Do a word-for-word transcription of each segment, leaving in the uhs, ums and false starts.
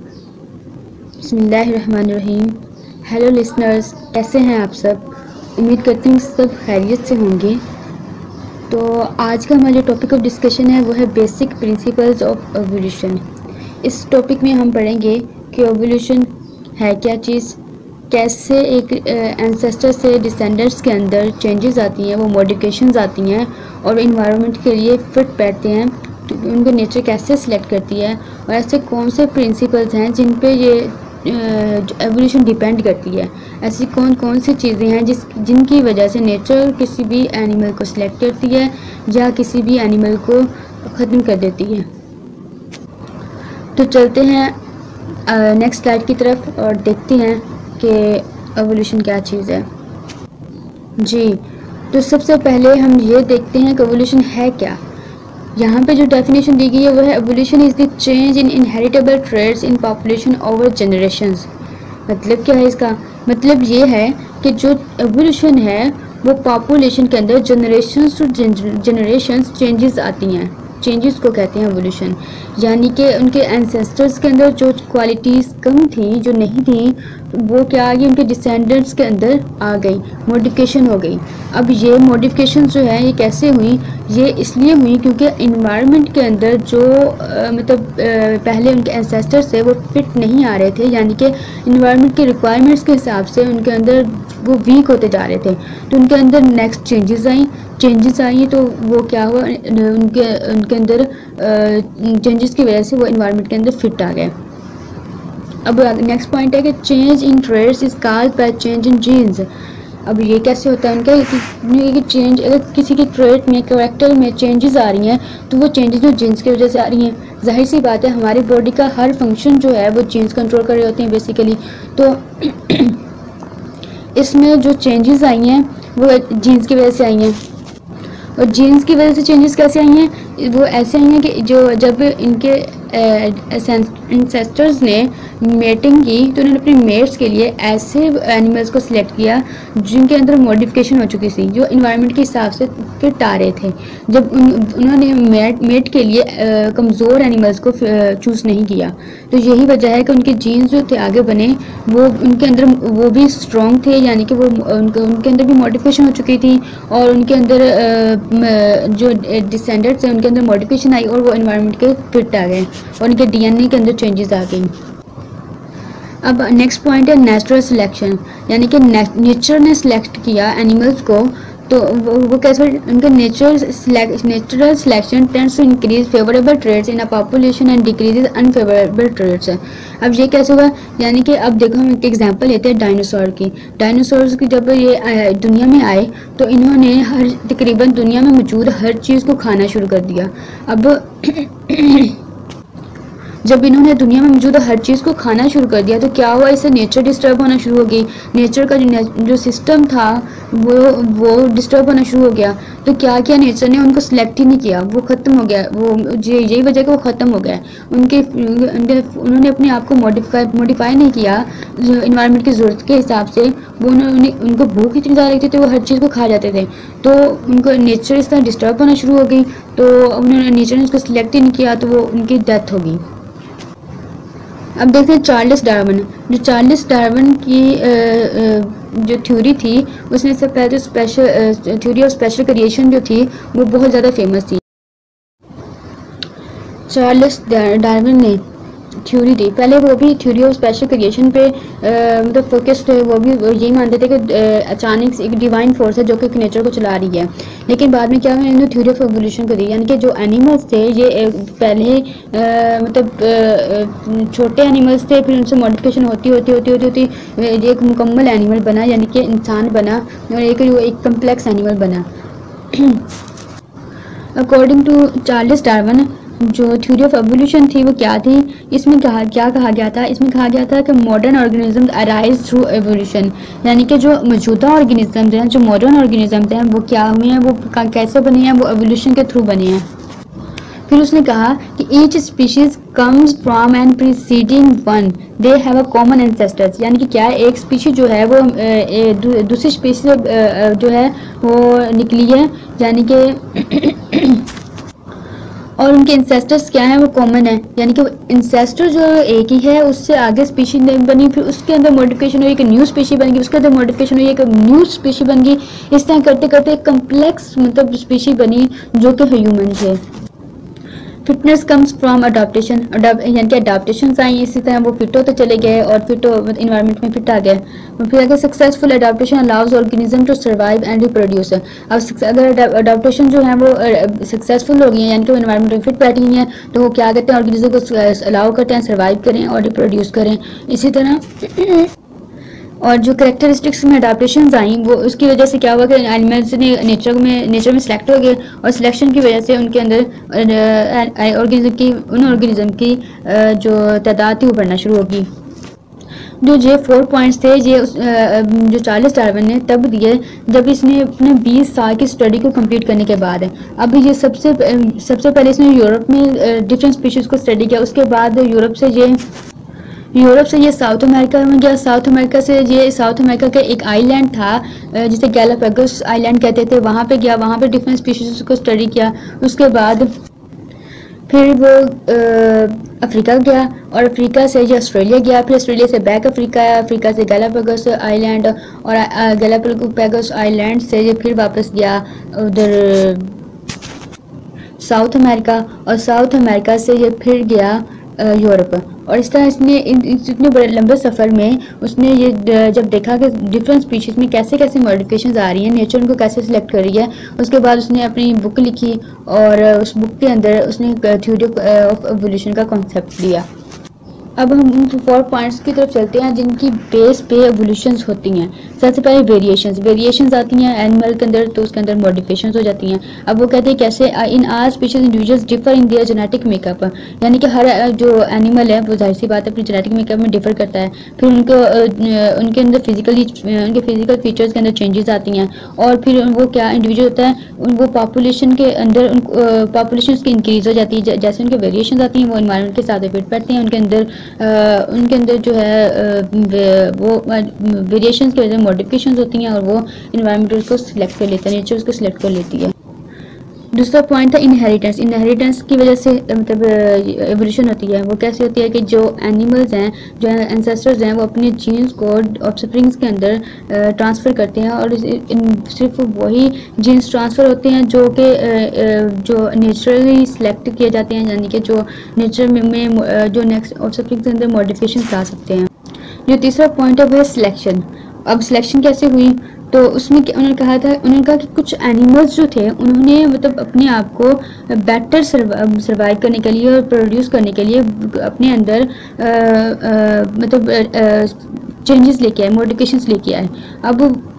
बिस्मिल्लाहिर्रहमानिर्रहीम। Hello listeners, कैसे हैं आप सब? उम्मीद करती हूँ सब खैरियत से होंगे। तो आज का हमारा जो टॉपिक ऑफ डिस्कशन है वो है बेसिक प्रिंसिपल्स ऑफ एवोल्यूशन। इस टॉपिक में हम पढ़ेंगे कि एवोल्यूशन है क्या चीज़, कैसे एक एंसेस्टर से डिसेंडेंट्स के अंदर चेंजेस आती हैं, वो मॉडिफिकेशंस आती हैं और इन्वायरमेंट के लिए फिट बैठते हैं, तो उनका नेचर कैसे सिलेक्ट करती है और ऐसे कौन से प्रिंसिपल्स हैं जिन पे ये एवोल्यूशन डिपेंड करती है। ऐसी कौन कौन सी चीज़ें हैं जिस जिनकी वजह से नेचर किसी भी एनिमल को सिलेक्ट करती है या किसी भी एनिमल को ख़त्म कर देती है। तो चलते हैं नेक्स्ट स्लाइड की तरफ और देखते हैं कि एवोल्यूशन क्या चीज़ है। जी, तो सबसे पहले हम ये देखते हैं कि एवोल्यूशन है क्या। यहाँ पे जो डेफिनेशन दी गई है वो है evolution is the change in inheritable traits in population over generations. मतलब क्या है इसका? मतलब ये है कि जो एवोल्यूशन है वो पॉपुलेशन के अंदर जनरेशंस टू जनरेशंस चेंजेस आती हैं, चेंजेस को कहते हैं एवोल्यूशन। यानी कि उनके एंसेस्टर्स के अंदर जो क्वालिटीज़ कम थी, जो नहीं थी, वो क्या आ गई उनके डिसेंडेंट्स के अंदर आ गई, मॉडिफिकेशन हो गई। अब ये मॉडिफिकेशन जो है ये कैसे हुई? ये इसलिए हुई क्योंकि इन्वायरमेंट के अंदर जो आ, मतलब आ, पहले उनके एंसेस्टर्स थे वो फिट नहीं आ रहे थे, यानी कि इन्वायरमेंट के रिक्वायरमेंट्स के हिसाब से उनके अंदर वो वीक होते जा रहे थे। तो उनके अंदर नेक्स्ट चेंजेस आई चेंजेस आई तो वो क्या हुआ, उनके उनके अंदर चेंजेस की वजह से वो इन्वायरमेंट के अंदर फिट आ गए। अब नेक्स्ट पॉइंट है कि change in traits is called by change in genes. अब ये कैसे होता है उनका कि चेंज, अगर किसी के ट्रेट में, कैरेक्टर में चेंजेस आ रही हैं तो वो चेंजेस जो जीन्स की वजह से आ रही हैं। जाहिर सी बात है हमारी बॉडी का हर फंक्शन जो है वो जीन्स कंट्रोल कर रहे होते हैं बेसिकली। तो इसमें जो चेंजेस आई हैं वो जीन्स की वजह से आई हैं। और जीन्स की वजह से चेंजेस कैसे आई हैं? वो ऐसे आई हैं कि जो जब इनके एंसेस्टर्स ने मेटिंग की तो उन्होंने अपने मेट्स के लिए ऐसे एनिमल्स को सिलेक्ट किया जिनके अंदर मॉडिफिकेशन हो चुकी थी, जो इन्वायरमेंट के हिसाब से फिट आ रहे थे। जब उन, उन्होंने मेट मेट के लिए आ, कमज़ोर एनिमल्स को चूज़ नहीं किया, तो यही वजह है कि उनके जीन्स जो थे आगे बने, वो उनके अंदर वो भी स्ट्रॉन्ग थे, यानी कि वो उनके उनके अंदर भी मॉडिफिकेशन हो चुकी थी और उनके अंदर आ, जो डिसेंडेंट्स हैं उनके अंदर मॉडिफिकेशन आई और वो इन्वायरमेंट के फिट आ गए और उनके डीएनए के अंदर चेंजेस आ गई। अब नेक्स्ट पॉइंट है नेचुरल सिलेक्शन, यानी कि नेचर ने सिलेक्ट किया एनिमल्स को, तो वो, वो कैसे? उनका natural natural selection tends to increase favourable traits in a population and decreases unfavourable traits. अब ये कैसे हुआ? यानी कि अब देखो हम एक एग्जांपल लेते हैं डायनासोर की। डायनासोर्स की जब ये दुनिया में आए तो इन्होंने हर तकरीबन दुनिया में मौजूद हर चीज़ को खाना शुरू कर दिया। अब जब इन्होंने दुनिया में मौजूद हर चीज़ को खाना शुरू कर दिया तो क्या हुआ? इससे नेचर डिस्टर्ब होना शुरू हो गई। नेचर का जो जो सिस्टम था वो वो डिस्टर्ब होना शुरू हो गया। तो क्या किया नेचर ने? उनको सिलेक्ट ही नहीं किया, वो ख़त्म हो गया। वो यही वजह कि वो ख़त्म हो गया। उनके उनके उन्होंने अपने आप को मॉडिफाई मॉडिफाई नहीं किया इन्वायरमेंट की ज़रूरत के हिसाब से। वो उन्होंने उनको भूख इतनी ज़्यादा लगती थी, वो हर चीज़ को खा जाते थे, तो उनको नेचर इस तरह डिस्टर्ब होना शुरू हो गई। तो उन्होंने नेचर ने उसको सिलेक्ट ही नहीं किया तो वो उनकी डेथ हो गई। अब देखते हैं चार्ल्स डार्विन। जो चार्ल्स डार्विन की आ, आ, जो थ्योरी थी, उसने सबसे पहले तो special theory of special creation जो थी वो बहुत ज़्यादा फेमस थी। चार्ल्स डार्विन ने थ्योरी थी, पहले वो भी थ्योरी ऑफ स्पेशल क्रिएशन पे मतलब फोकस्ड है। वो भी यही मानते थे कि अचानक एक डिवाइन फोर्स है जो कि नेचर को चला रही है। लेकिन बाद में क्या हुआ, इन्होंने थ्योरी ऑफ एवोल्यूशन को दी, यानी कि जो एनिमल्स थे ये पहले आ, मतलब छोटे एनिमल्स थे, फिर उनसे मॉडिफिकेशन होती होती होती होती होती एक मुकम्मल एनिमल बना, यानी कि इंसान बना और एक एक कम्प्लेक्स एनिमल बना। अकॉर्डिंग टू चार्ल्स डार्विन जो थ्योरी ऑफ एवोल्यूशन थी वो क्या थी? इसमें कहा क्या कहा गया था? इसमें कहा गया था कि modern organism arise through evolution, यानी कि जो मौजूदा ऑर्गेनिज्म हैं, जो मॉडर्न ऑर्गेनिज्म हैं, वो क्या हुए हैं, वो कैसे बने हैं? वो एवोल्यूशन के थ्रू बने हैं। फिर उसने कहा कि each species comes from an preceding one, they have a common ancestors, यानी कि क्या है, एक स्पीशीज जो है वो दूसरी स्पीशीज जो है वो निकली है, यानी कि और उनके इंसेस्टर्स क्या हैं, वो कॉमन है, यानी कि इंसेस्टर जो एक ही है उससे आगे स्पीशी बनी, फिर उसके अंदर मॉडिफिकेशन हुई, एक न्यू स्पीशी बन गई, उसके अंदर मॉडिफिकेशन हुई, एक न्यू स्पीशी बन गई। इस तरह करते करते एक कम्प्लेक्स मतलब स्पीशी बनी जो कि ह्यूमन है। फिटनेस कम्स फ्रॉम अडाप्टेशन, यानी कि अडाप्टेशन आई, इसी तरह वो फिट होते चले गए और फिट इन्वायरमेंट में फिट आ गए। फिर आगे successful adaptation allows organism to survive and reproduce. अब अगर अडाप्टेशन जो है वो सक्सेसफुल हो गई है, यानी कि इन्वायरमेंट में फिट बैठी हुई है, तो वो क्या करते हैं, ऑर्गेनिज्म को अलाउ करते हैं सर्वाइव करें और रिप्रोड्यूस करें। इसी तरह और जो करेक्टरिस्टिक्स में अडाप्टेशन आई वो उसकी वजह से क्या हुआ कि एनिमल्स ने नेचर में नेचर में सिलेक्ट हो गए, और सिलेक्शन की वजह से उनके अंदर ऑर्गेनिज्म की उन ऑर्गेनिज्म की जो तादाद थी वो बढ़ना शुरू होगी। जो जे फोर पॉइंट्स थे ये जो चार्ल्स डार्विन ने तब दिए जब इसने अपने बीस साल की स्टडी को कंप्लीट करने के बाद है। अब ये सबसे सबसे पहले इसने यूरोप में डिफरेंट स्पीशीज़ को स्टडी किया, उसके बाद यूरोप से ये यूरोप से ये साउथ अमेरिका में गया, साउथ अमेरिका से ये साउथ अमेरिका का एक आइलैंड था जिसे गैलापागोस आइलैंड कहते थे, वहाँ पे गया, वहाँ पे डिफरेंट स्पीशीज को स्टडी किया। उसके बाद फिर वो अफ्रीका गया और अफ्रीका से ये ऑस्ट्रेलिया गया, फिर ऑस्ट्रेलिया से बैक अफ्रीका आया, अफ्रीका से गैलापागोस आइलैंड और गैलापागोस आइलैंड से ये फिर वापस गया उधर साउथ अमेरिका, और साउथ अमेरिका से ये फिर गया यूरोप। और इस तरह इसने इतने बड़े लंबे सफ़र में उसने ये जब देखा कि डिफरेंट स्पीशीज़ में कैसे कैसे मॉडिफिकेशंस आ रही हैं, नेचर उनको कैसे सिलेक्ट कर रही है, उसके बाद उसने अपनी बुक लिखी और उस बुक के अंदर उसने थ्योरी ऑफ एवोल्यूशन का कॉन्सेप्ट दिया। अब हम उन फोर पॉइंट्स की तरफ चलते हैं जिनकी बेस पे एवोल्यूशंस होती हैं। सबसे पहले वेरिएशंस वेरिएशंस आती हैं एनिमल के अंदर, तो उसके अंदर मॉडिफिकेशंस हो जाती हैं। अब वो कहते हैं कैसे in our species individuals differ in their genetic makeup, यानी कि हर जो एनिमल है वो जाहिर सी बात है अपनी जेनेटिक मेकअप में डिफर करता है। फिर उनको उनके अंदर फिजिकली उनके फिजिकल फीचर्स के अंदर चेंजेस आती हैं, और फिर वो क्या इंडिविजुअल होता है वो पॉपुलेशन के अंदर पॉपुलेशन उसकी इंक्रीज हो जाती है। जैसे उनके वेरिएशंस आती हैं वो इन्वायरमेंट के साथ फिट बैठते हैं, उनके अंदर Uh, उनके अंदर जो है uh, वो वेरिएशंस की वजह से मॉडिफिकेशंस होती हैं और वो इन्वायरमेंट को सिलेक्ट कर लेता है, नेचर उसको सिलेक्ट कर लेती है। दूसरा पॉइंट था इनहेरिटेंस। इनहेरिटेंस की वजह से मतलब एवोल्यूशन होती है। वो कैसे होती है कि जो एनिमल्स हैं, जो एंसेस्टर्स हैं, वो अपने जीन्स को ऑफस्प्रिंग्स के अंदर ट्रांसफ़र करते हैं, और सिर्फ वही जीन्स ट्रांसफ़र होते हैं जो कि जो नेचुरली सिलेक्ट किए जाते हैं, यानी कि जो नेचर में, में जो नेक्स्ट ऑफस्प्रिंग्स के अंदर मॉडिफिकेशन ला सकते हैं। जो तीसरा पॉइंट है वो है सिलेक्शन। अब सिलेक्शन कैसे हुई, तो उसमें उन्होंने कहा था उन्होंने कहा कि कुछ एनिमल्स जो थे उन्होंने मतलब अपने आप को बेटर सर्वाइव करने के लिए और प्रोड्यूस करने के लिए अपने अंदर आ, आ, मतलब चेंजेस लेके आए, मॉडिफिकेशंस लेके आए। अब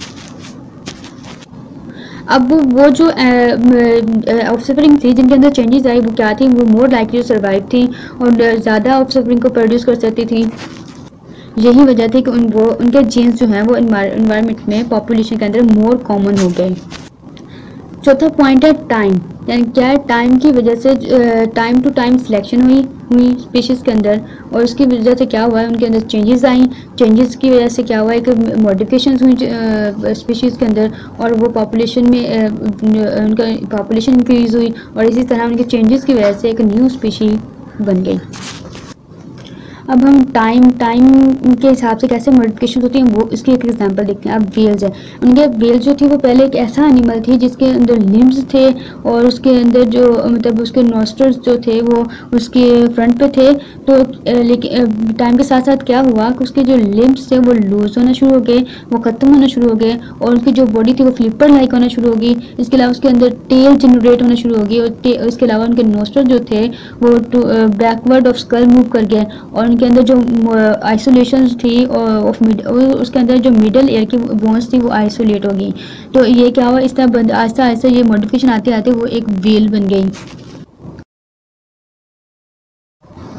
अब वो जो ऑफस्प्रिंग थी जिनके अंदर चेंजेस आई वो क्या थी, वो मोर लाइकली सर्वाइव थी और ज़्यादा ऑफस्प्रिंग को प्रोड्यूस कर सकती थी। यही वजह थी कि उन वो उनके जीन्स जो हैं वो इन्वायरमेंट में पॉपुलेशन के अंदर मोर कॉमन हो गए। चौथा पॉइंट है टाइम, यानी क्या है, टाइम की वजह से टाइम टू टाइम सिलेक्शन हुई हुई स्पीशीज़ के अंदर, और उसकी वजह से क्या हुआ है उनके अंदर चेंजेस आई। चेंजेस की वजह से क्या हुआ है कि मॉडिफिकेशंस हुई स्पीशीज़ के अंदर, और वो पॉपुलेशन में उनका पॉपुलेशन इंक्रीज़ हुई, और इसी तरह उनके चेंजेस की वजह से एक न्यू स्पीशी बन गई। अब हम टाइम टाइम के हिसाब से कैसे मॉडिफिकेशन होती हैं वो इसकी एक एग्जांपल देखते हैं। अब वेल्स है, उनके वेल्स जो थी वो पहले एक ऐसा एनिमल थी जिसके अंदर लिम्स थे, और उसके अंदर जो मतलब उसके नॉस्ट्रल्स जो थे वो उसके फ्रंट पे थे। तो लेकिन टाइम के साथ साथ क्या हुआ कि उसके जो लिम्स थे वो लूज होना शुरू हो गए, वो ख़त्म होना शुरू हो गए, और उनकी जो बॉडी थी वो फ्लिपर लाइक होना शुरू हो गई। इसके अलावा उसके अंदर टेल जनरेट होना शुरू हो गई, और इसके अलावा उनके नॉस्ट्रल जो थे वो बैकवर्ड ऑफ स्कल मूव कर गए, और उनके अंदर जो आइसोलेशन थी ऑफ मिड उसके अंदर जो मिडल एयर की बोन्स थी वो आइसोलेट हो गई। तो ये क्या हुआ, इस तरह आहिस्ता आहिस्ता ये मॉडिफिकेशन आते आते वो एक वेल बन गई।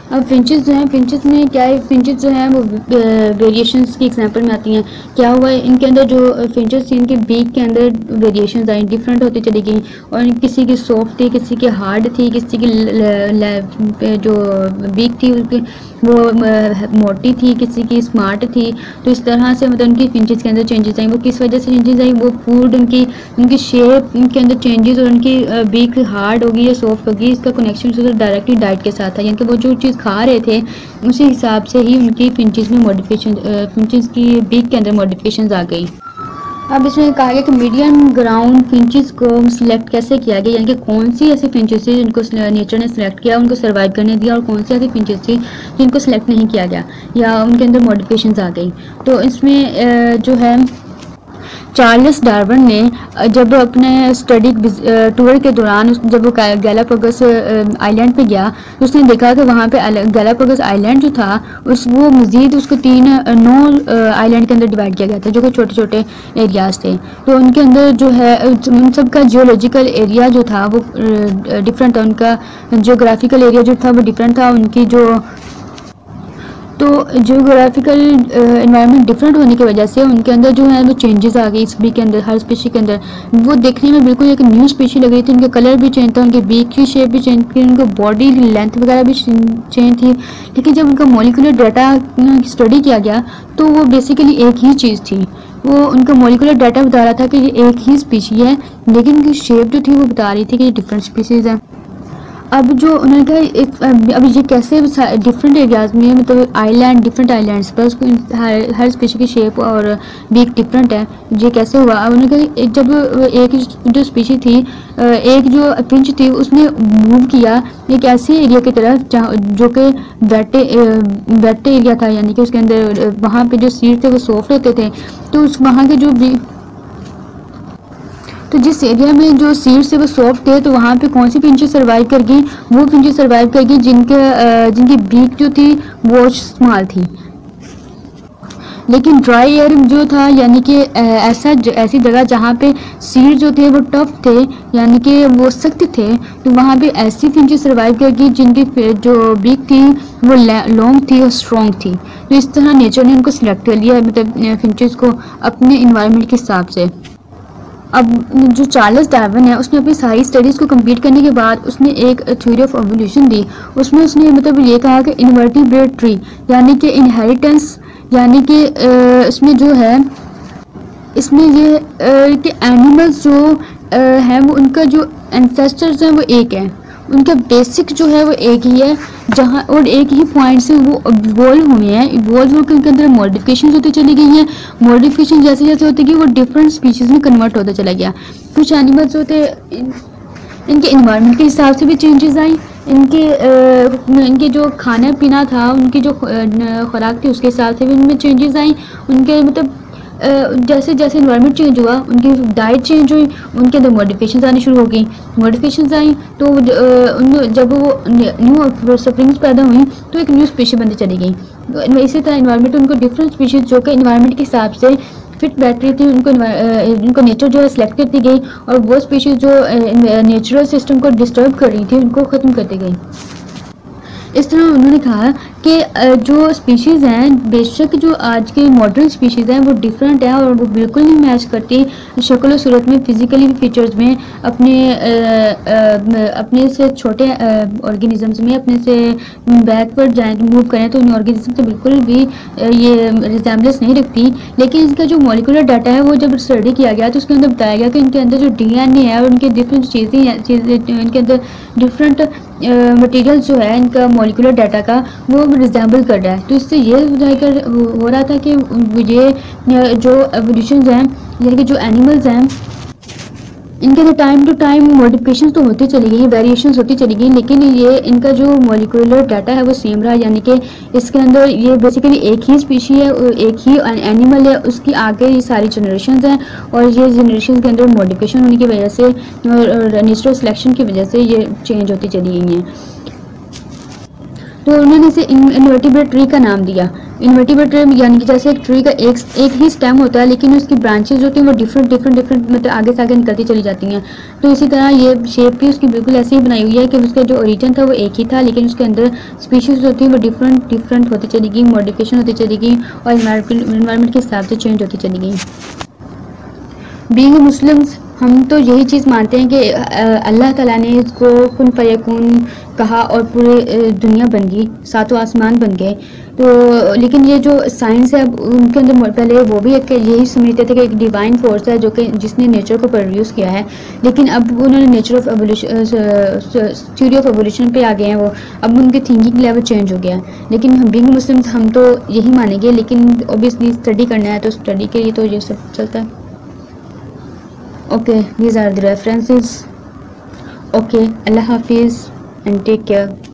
अब फिंचेस जो हैं, फिंचेस में क्या है, फिंचेस जो हैं वो वेरिएशंस की एग्जांपल में आती हैं। क्या हुआ है, इनके अंदर जो फिंचेस थी इनके बीक के अंदर वेरिएशंस आई, डिफरेंट होती चली गई, और किसी की सॉफ्ट थी, किसी की हार्ड थी, किसी की ल, ल, ल, जो बीक थी उसकी वो मोटी थी, किसी की स्मार्ट थी। तो इस तरह से मतलब उनकी फिंचेस के अंदर चेंजेस आई। वो किस वजह से चेंजेस आई, वो फूड उनकी उनकी शेप के अंदर चेंजेस, और उनकी बीक हार्ड होगी या सॉफ्ट होगी, इसका कनेक्शन डायरेक्टली डाइट के साथ था। यानी कि वो जो चीज़ खा रहे थे उसी हिसाब से ही उनकी फिंचेस में मॉडिफिकेशन, फिंचेस की बीक के अंदर मॉडिफिकेशन आ गई। अब इसमें कहा गया कि मीडियम ग्राउंड फिंचेस को सिलेक्ट कैसे किया गया, यानी कि कौन सी ऐसी फिंचेस थी जिनको नेचर ने सिलेक्ट किया, उनको सर्वाइव करने दिया, और कौन सी ऐसी फिंचेस थी जिनको सिलेक्ट नहीं किया गया या उनके अंदर मॉडिफिकेशंस आ गई। तो इसमें जो है चार्ल्स डार्विन ने जब अपने स्टडी टूर के दौरान जब वो गैलापागोस आइलैंड पे गया तो उसने देखा कि वहाँ पे गैलापागोस आइलैंड जो था उस वो मज़ीद उसको तीन नौ आइलैंड के अंदर डिवाइड किया गया था, जो कि छोटे छोटे एरियाज़ थे। तो उनके अंदर जो है उन सब का जियोलॉजिकल एरिया जो था वो डिफरेंट था, उनका जियोग्राफिकल एरिया जो था वो डिफरेंट था। उनकी जो तो जियोग्राफिकल एनवायरनमेंट डिफरेंट होने की वजह से उनके अंदर जो है वो चेंजेस आ गई इस बीक के अंदर, हर स्पीशी के अंदर। वो देखने में बिल्कुल एक न्यू स्पीशी लग रही थी, उनका कलर भी चेंज था, उनके बीक की शेप भी चेंज थी, उनका बॉडी लेंथ वगैरह भी चेंज थी। लेकिन जब उनका मॉलिक्यूलर डाटा स्टडी किया गया तो वो बेसिकली एक ही चीज़ थी। वो उनका मॉलिक्यूलर डाटा बता रहा था कि ये एक ही स्पीशी है, लेकिन उनकी शेप जो थी वो बता रही थी कि ये डिफरेंट स्पीशीज़ है। अब जो उन्होंने कहा अब ये कैसे डिफरेंट एरियाज़ में मतलब आइलैंड डिफरेंट आइलैंड्स पर उसको हर हर स्पीशी की शेप और बीक डिफरेंट है, ये कैसे हुआ। अब उन्होंने कहा जब एक जो स्पीशी थी, एक जो फिंच थी, उसने मूव किया एक ऐसे एरिया की तरफ जहाँ जो कि वेटे वेटे एरिया था, यानी कि उसके अंदर वहाँ पे जो सीड थे वो सॉफ्ट होते थे। तो उस वहाँ के जो भी तो जिस एरिया में जो सीड्स थे वो सॉफ्ट थे, तो वहाँ पे कौन सी फिंचेस सर्वाइव कर गई, वो फिंचेस सर्वाइव कर गई जिनके जिनकी बीक जो थी वो स्मॉल थी। लेकिन ड्राई एयर जो था, यानी कि ऐसा ऐसी जगह जहाँ पे सीड जो थे वो टफ थे, यानी कि वो सख्त थे, तो वहाँ पे ऐसी फिंचेस सर्वाइव कर गई जिनकी जो बीक थी वो लॉन्ग थी और स्ट्रॉन्ग थी। तो इस तरह नेचर ने उनको सिलेक्ट कर लिया, मतलब फिंचेस को अपने इन्वायरमेंट के हिसाब से। अब जो चार्ल्स डार्विन है उसने अपनी सारी स्टडीज़ को कंप्लीट करने के बाद उसने एक थ्योरी ऑफ एवोल्यूशन दी। उसमें उसने मतलब ये कहा कि इनवर्टिब्रेट ट्री, यानी कि इनहेरिटेंस, यानी कि इसमें जो है इसमें ये कि एनिमल्स जो हैं वो उनका जो एंसेस्टर्स हैं वो एक है, उनका बेसिक जो है वो एक ही है, जहाँ और एक ही पॉइंट से वो इवॉल्व हुए हैं। इवॉल्व होकर उनके अंदर मॉडिफिकेशन होती चली गई हैं। मॉडिफिकेशन जैसे जैसे होती गई वो डिफरेंट स्पीशीज़ में कन्वर्ट होता चला गया। कुछ एनिमल्स होते इन, इनके इन्वायरमेंट के हिसाब से भी चेंजेस आई, इनके आ, इनके जो खाना पीना था, उनकी जो खुराक थी उसके हिसाब से भी उनमें चेंजेस आई। उनके मतलब जैसे जैसे इन्वायरमेंट चेंज हुआ उनकी डाइट चेंज हुई, उनके अंदर मॉडिफिकेशंस आनी शुरू हो गई। मॉडिफिकेशंस आई तो उन जब वो न्यू स्प्रिंग्स पैदा हुई तो एक न्यू स्पीशीज बनती चली गई। इसी तरह इन्वायरमेंट उनको डिफरेंट स्पीशीज जो कि इन्वायरमेंट के हिसाब से फिट बैठ रही थी उनको उनको नेचर जो है सिलेक्ट करती गई, और वो स्पीशीज जो नेचुरल सिस्टम को डिस्टर्ब कर रही थी उनको ख़त्म करती गई। इस तरह उन्होंने कहा कि जो स्पीशीज़ हैं, बेशक जो आज के मॉडर्न स्पीशीज़ हैं वो डिफरेंट है और वो बिल्कुल नहीं मैच करती शक्ल और सूरत में, फिज़िकली फीचर्स में, अपने आ, आ, अपने से छोटे ऑर्गेनिजम्स में अपने से बैकवर्ड जाए मूव करें तो उन ऑर्गेनिज्म से बिल्कुल भी ये रिजेम्बलेंस नहीं रखती। लेकिन इसका जो मॉलिक्यूलर डाटा है वो जब स्टडी किया गया तो उसके अंदर बताया गया कि इनके अंदर जो डी एन ए है और उनके डिफरेंट चीज़ें चीज़ें इनके अंदर डिफरेंट मटेरियल जो है इनका मॉलिक्यूलर डाटा का वो रिजेंबल कर रहा है। तो इससे ये जाकर हो रहा था कि ये जो एवोल्यूशंस हैं, यानी कि जो एनिमल्स हैं, इनके अंदर टाइम टू टाइम मॉडिफिकेशंस तो होती चली गई, वेरिएशंस होती चली गई, लेकिन ये इनका जो मॉलिक्यूलर डाटा है वो सेम रहा। यानी कि इसके अंदर ये बेसिकली एक ही स्पीशी है, एक ही एनिमल है, उसकी आगे ये सारी जनरेशंस हैं, और ये जनरेशन के अंदर मॉडिफिकेशन होने की वजह से और नेचुरल सिलेक्शन की वजह से ये चेंज होती चली गई हैं। तो उन्होंने इसे इनवर्टिब्रेट ट्री का नाम दिया। इनवर्टिब्रेट यानी कि जैसे एक ट्री का एक एक ही स्टेम होता है, लेकिन उसकी ब्रांचेज होती हैं वो डिफरेंट डिफरेंट डिफरेंट मतलब आगे से आगे निकलती चली जाती हैं। तो इसी तरह ये शेप भी उसकी बिल्कुल ऐसे ही बनाई हुई है कि उसका जो ओरिजिन था वो एक ही था, लेकिन उसके अंदर स्पीशीज़ होती हैं वो डिफरेंट डिफरेंट होती चली गई, मॉडिफिकेशन होती चली गई और इन्वायरमेंट के हिसाब से चेंज होती चली गई। बीइंग मुस्लिम्स हम तो यही चीज़ मानते हैं कि अल्लाह ताला ने इसको कुन फयकून कहा और पूरे दुनिया बन गई, सातों आसमान बन गए। तो लेकिन ये जो साइंस है उनके अंदर पहले वो भी एक यही समझते थे कि एक डिवाइन फोर्स है जो कि जिसने नेचर को प्रोड्यूस किया है, लेकिन अब उन्होंने nature of evolution theory of evolution पे आ गए हैं वो, अब उनकी थिंकिंग लेवल चेंज हो गया है। लेकिन हम बीइंग मुस्लिम्स हम तो यही मानेंगे, लेकिन ऑब्वियसली स्टडी करना है तो स्टडी के लिए तो ये सब चलता है। Okay, these are the references. Okay, Allah Hafiz and take care.